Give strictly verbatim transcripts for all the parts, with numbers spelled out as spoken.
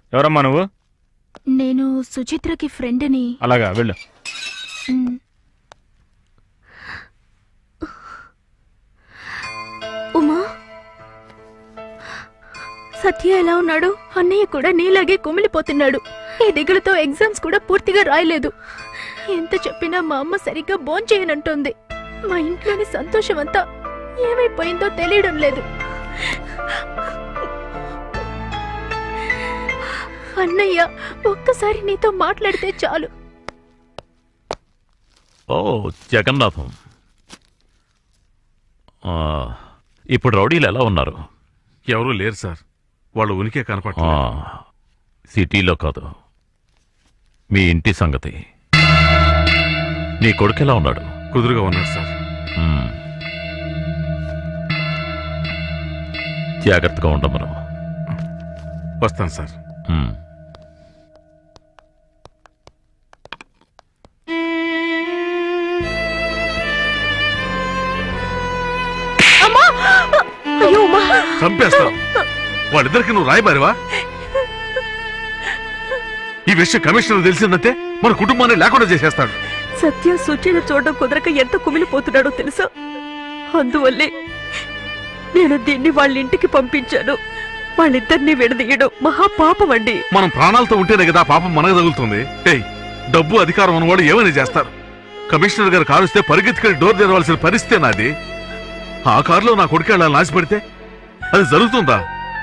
ఎవరమ్మా నువ్వు? నేను సుచిత్రకి ఫ్రెండ్ని. అలాగా వెళ్ళు. ఉమా, సత్య ఎలా ఉన్నాడు? అన్నయ్య కూడా నీలాగే కుమిలిపోతున్నాడు. ఈ దిగులుతో ఎగ్జామ్స్ కూడా పూర్తిగా రాయలేదు. ఎంత చెప్పినా మా అమ్మ సరిగ్గా భోంచేయనంటోంది. మా ఇంట్లోని సంతోషం అంతా ఏమైపోయిందో తెలియడం లేదు. అన్నయ్య ఒక్కసారి నీతో మాట్లాడితే చాలు. ఓ జగన్నాథం, ఇప్పుడు రౌడీలు ఎలా ఉన్నారు? ఎవరూ లేరు సార్, వాళ్ళు ఉనికే కనపడలేదు. సిటీలో కాదు, మీ ఇంటి సంగతి. నీ కొడుకు ఎలా ఉన్నాడు? కుదురుగా ఉన్నాడు సార్. జాగ్రత్తగా ఉండమను. వస్తాను సార్. చంపేస్తావు. వాళ్ళిద్దరికి నువ్వు రాయబారివా? ఈ విషయం కమిషనర్ తెలిసిందంటే మన కుటుంబాన్ని లేకుండా చేసేస్తాడు. సత్య సుచిని చూడడం కుదరక ఎంత కుమిలిపోతున్నాడో తెలుసా? అందువల్లే నేను దీన్ని వాళ్ళ ఇంటికి పంపించాను. వాళ్ళిద్దరినీ విడదీయడం మహాపాపం అండి. మనం ప్రాణాలతో ఉంటేనే కదా పాపం మనకు తగులుతుంది. ఏయ్, డబ్బు అధికారం ఉన్నవాళ్ళు ఏమైనా చేస్తారు. కమిషనర్ గారు కారు వస్తే పరిగెత్తుకొని డోర్ తెరవాల్సిన పరిస్థితే నాది. ఆ కారులో నా కొడుకు వెళ్ళాలని ఆశపడితే అది జరుగుతుందా?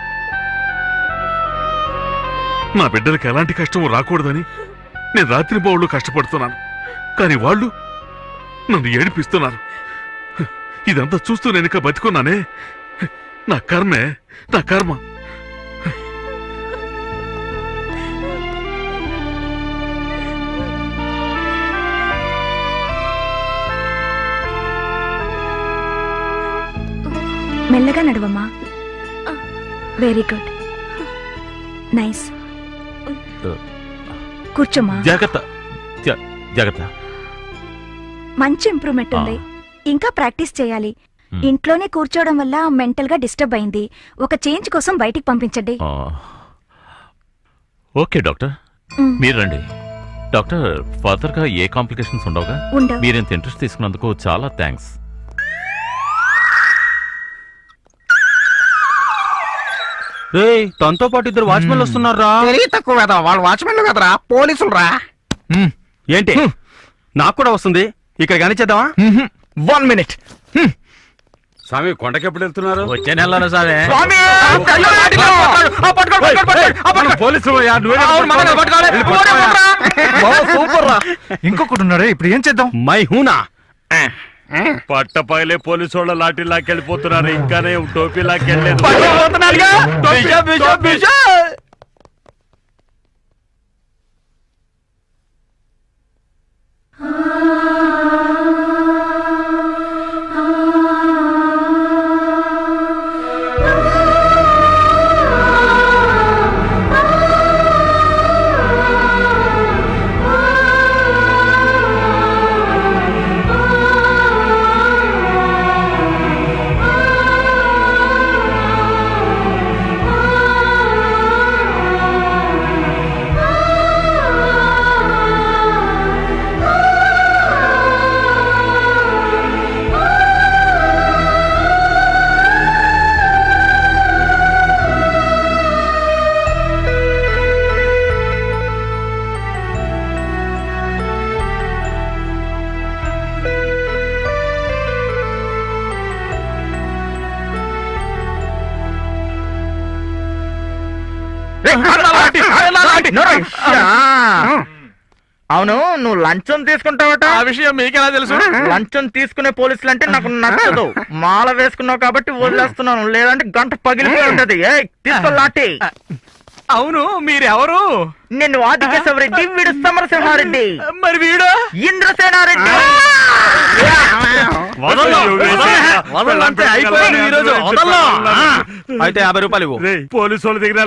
నా బిడ్డలకు ఎలాంటి కష్టం రాకూడదని నేను రాత్రి పౌళ్ళు కష్టపడుతున్నాను. కానీ వాళ్ళు నన్ను ఏడిపిస్తున్నారు. ఇదంతా చూస్తూ నేను ఇంకా బతికున్నానే. నా కర్మే, నా కర్మ. మెల్లగా నడవమ్మా. Very good, nice. కూర్చోమ్మా. జాగ్రత్త, జాగ్రత్త. మంచి ఇంప్రూవ్మెంట్ ఉంది. ఇంకా ప్రాక్టీస్ చేయాలి. ఇంట్లోనే కూర్చోవడం వల్ల మెంటల్ గా డిస్టర్బ్ అయింది. ఒక చేంజ్ కోసం బయటికి పంపించండి. ఓకే డాక్టర్, మీరు రండి. డాక్టర్, ఫర్దర్ గా ఏ కాంప్లికేషన్స్ ఉండవుగా? ఉండవు. మీరెంత ఇంట్రెస్ట్ తీసుకున్నందుకు చాలా థ్యాంక్స్. తనతో పాటు ఇద్దరు వాచ్మెన్లు వస్తున్నారా? తక్కువ కదా, వాళ్ళు వాచ్మెన్లు కదరా, పోలీసులు రా. ఏంటి, నాకు కూడా వస్తుంది. ఇక్కడ కానిచ్చేద్దామా? One minute. స్వామి, కొండకెప్పుడు వెళ్తున్నారు? వచ్చే నెలలో సామే. సూపర్ రా. ఇంకొకటి ఉన్నాడే, ఇప్పుడు ఏం చేద్దాం? మై హూనా. పట్ట పగలే పోలీసు వాళ్ళ లాఠీ లాకెళ్ళిపోతున్నారు. ఇంకానే టోపీ లాకెళ్ళలేదు. అవును, నువ్వు లంచం తీసుకుంటావట. ఆ విషయం మీకెలా తెలుసు? లంచం తీసుకునే పోలీసులు అంటే నాకు నచ్చదు. మాల వేసుకున్నావు కాబట్టి వదిలేస్తున్నాను, లేదంటే గంట పగిలిపోయి ఉంటది. తీసుకో లాఠీ. అవును, మీరెవరు? నిన్ను ఆదికేశవరెడ్డి, వీడు సమరసింహారెడ్డి. మరి వీడు ఇంద్రసేనారెడ్డి. అయితే యాభై రూపాయలు ఇవ్వు. పోలీసు వాళ్ళ దగ్గర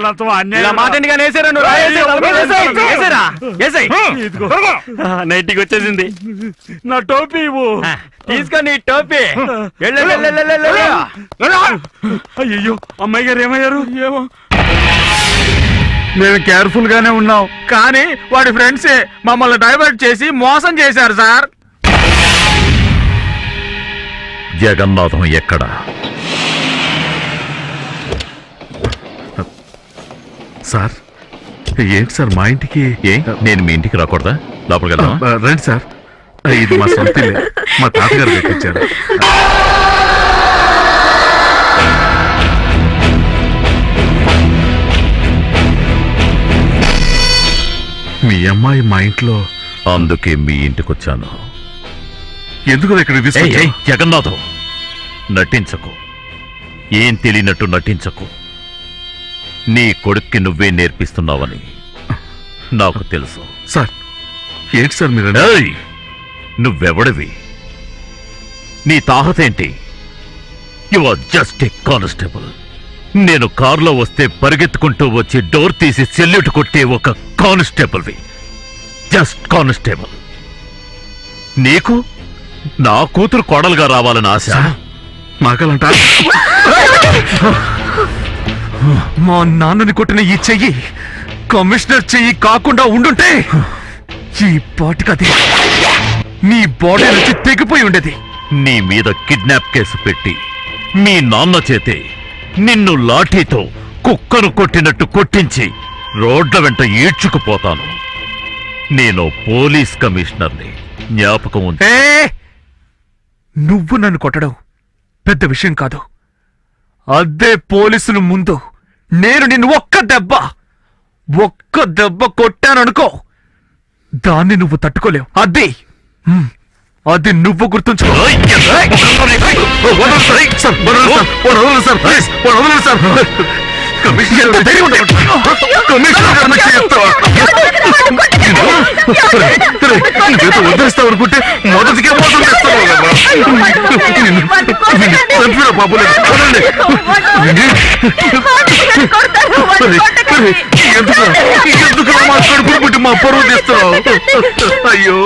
నైట్కి వచ్చేసింది. నా టోపీ ఇవ్వు. తీసుకొని టోపీ. అయ్యో, అమ్మాయి గారు ఏమయ్యారు? ఏమో. మేము కేర్ఫుల్ గానే ఉన్నాం, కానీ వాడి ఫ్రెండ్సే మమ్మల్ని డైవర్ట్ చేసి మోసం చేశారు సార్. జగన్నాథం ఎక్కడ? సార్ ఏంటి సార్ మా ఇంటికి? ఏ నేను మీ ఇంటికి రాకూడదా? లోపలికి వెళ్దామా? ఆ, రండి సార్. ఇది మా సొంత ఇల్లే. మా తాతగారు కట్టించారు. మీ అమ్మాయి మా ఇంట్లో. అందుకే మీ ఇంటికి వచ్చాను. ఎందుకు ఇక్కడ ఏయ్, జగన్నాథం నటించకు, ఏం తెలియనట్టు నటించకు. నీ కొడుక్కి నువ్వే నేర్పిస్తున్నావని నాకు తెలుసు. సార్ ఏంటి సార్ మీరు? ఏయ్, నువ్వెవడివి? నీ తాహతేంటి? You are just a constable. నేను కారులో వస్తే పరిగెత్తుకుంటూ వచ్చి డోర్ తీసి సెల్యూట్ కొట్టే ఒక కానిస్టేబుల్వి. Just constable. నీకు నా కూతురు కోడలుగా రావాలని ఆశ. నాకలంట మా నాన్నని కొట్టిన ఈ చెయ్యి కమిషనర్ చెయ్యి కాకుండా ఉండుంటే ఈ పాటికది నీ బాడీ నుంచి తెగిపోయి ఉండేది. నీ మీద కిడ్నాప్ కేసు పెట్టి మీ నాన్న చేతే నిన్ను లాఠీతో కుక్కను కొట్టినట్టు కొట్టించి రోడ్ల వెంట ఈడ్చుకుపోతాను. నేను పోలీస్ కమిషనర్ని, జ్ఞాపకం ఉంది. ఏ నువ్వు నన్ను కొట్టడం పెద్ద విషయం కాదు. అదే పోలీసుల ముందు నేను నిన్ను ఒక్క దెబ్బ ఒక్క దెబ్బ కొట్టాననుకో, దాన్ని నువ్వు తట్టుకోలేవు. అది హ్మ్, అది నువ్వు గుర్తుంచుకో. వదిలేస్తావు అనుకుంటే మొదటికే మోసం చేస్తావు కదా. బాబు ఎందుకు ఎందుకు మా కడుపులు పుట్టి మా పరువు తీస్తావు? అయ్యో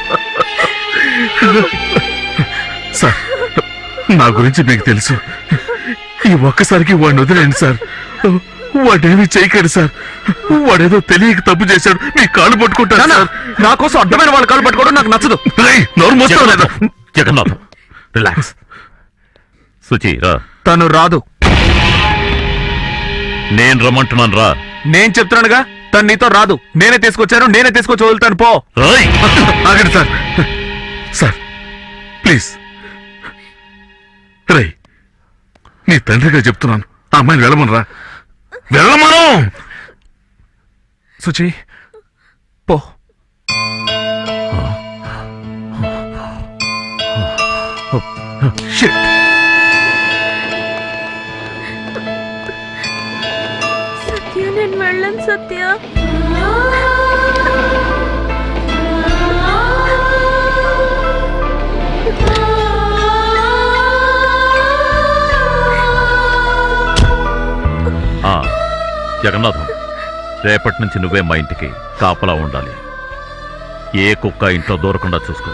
సార్, నా గురించి మీకు తెలుసు. ఈ ఒక్కసారికి వాడిని వదిలేండి సార్. వాడేమీ చేయకండి సార్. వాడేదో తెలియక తప్పు చేశాడు. మీ కాళ్ళు పట్టుకుంటాను సార్. నా కోసం అడ్డమైన వాళ్ళ కాళ్ళు పట్టుకోవడం నాకు నచ్చదు. నోరు మోస్తావు లేదా? జగన్నాథ్ రిలాక్స్. సుచి రా. తను రాదు. నేను రమ్మంటున్నాను రా. నేను చెప్తున్నానుగా, తను నీతో రాదు. నేనే తీసుకొచ్చాను, నేనే తీసుకొచ్చి వదులుతాను. పో. ఆగండి సార్. సార్ ప్లీజ్ రై, నీ తండ్రిగా చెప్తున్నాను, ఆ అమ్మాయిని వెళ్ళమను రా. వెళ్ళమను. సుచి పో. సత్య, నేను వెళ్ళను సత్య. జగన్నాథం, రేపటి నుంచి నువ్వే మా ఇంటికి కాపలా ఉండాలి. ఏ కుక్క ఇంట్లో దూరకుండా చూసుకో.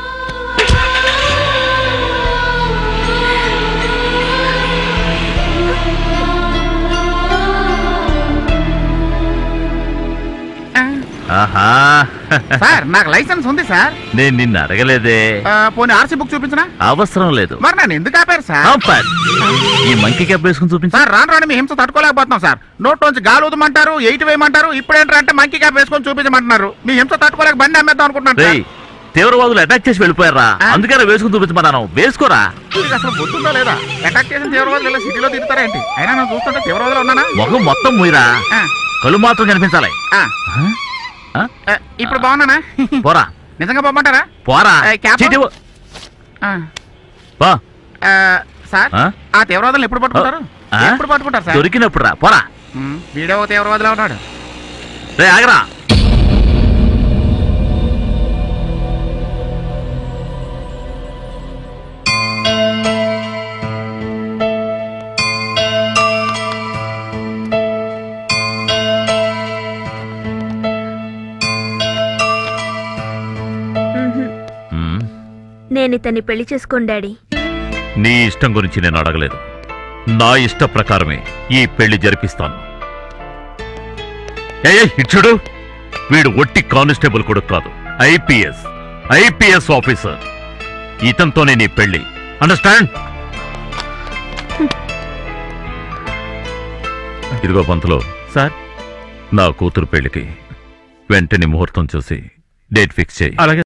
ఆహా, సార్ నాకు లైసెన్స్ ఉంది సార్. నేను నిన్ను అడగలేదే. పోనీ ఆర్సీ బుక్ చూపించనా? అవసరం లేదు. మరి నన్ను ఎందుకు ఆపారు సార్? ఆపాను. ఈ మంకీ క్యాప్ వేసుకుని చూపించు. సార్ రాను రాను మీ హింస తట్టుకోలేకపోతున్నాం సార్. నోట్లోంచి గాలి ఊదమంటారు, ఎయిట్ వేయమంటారు. ఇప్పుడు ఏంటంటే మంకీ క్యాప్ వేసుకొని చూపించమంటున్నారు. మీ హింస తట్టుకోలేక బండి అమ్మేద్దాం అనుకుంటున్నాను సార్. తీవ్రవాదులు అటాక్ చేసి వెళ్ళిపోయారా? అందుకనే వేసుకుని చూపించమన్నాను. వేసుకోరా. అసలు గుర్తుందా లేదా? అటాక్ చేసిన తీవ్రవాదులు ఇలా సిటీలో తిరుగుతారా ఏంటి? అయినా నేను చూస్తుంటే తీవ్రవాదులు ఉన్నానా? మొహం మొత్తం మూయరా, కళ్ళు మాత్రం కనిపించాలి. ఇప్పుడు బాగున్నానా? పోరా. నిజంగా బాగుంటారా? పోరా. సార్ ఆ తీవ్రవాదులు ఎప్పుడు పట్టుకుంటారు? ఎప్పుడు పట్టుకుంటారు సార్? దొరికినప్పుడు రా. పోరా. వీడియో తీవ్రవాదులా ఉన్నాడు. రే ఆగరా. నేను ఇతన్ని పెళ్లి చేసుకోండి డాడీ. నీ ఇష్టం గురించి నేను అడగలేదు. నా ఇష్ట ప్రకారమే ఈ పెళ్లి జరిపిస్తాను. ఏ ఇచ్చుడు వీడు ఒట్టి కానిస్టేబుల్ కూడా కాదు, ఐపీఎస్ ఐపీఎస్ ఆఫీసర్. ఇతనితోనే నీ పెళ్లి, అండర్స్టాండ్? ఇదిగో పంతులు సార్, నా కూతురు పెళ్లికి వెంటనే ముహూర్తం చూసి డేట్ ఫిక్స్ చేయి. అలాగే.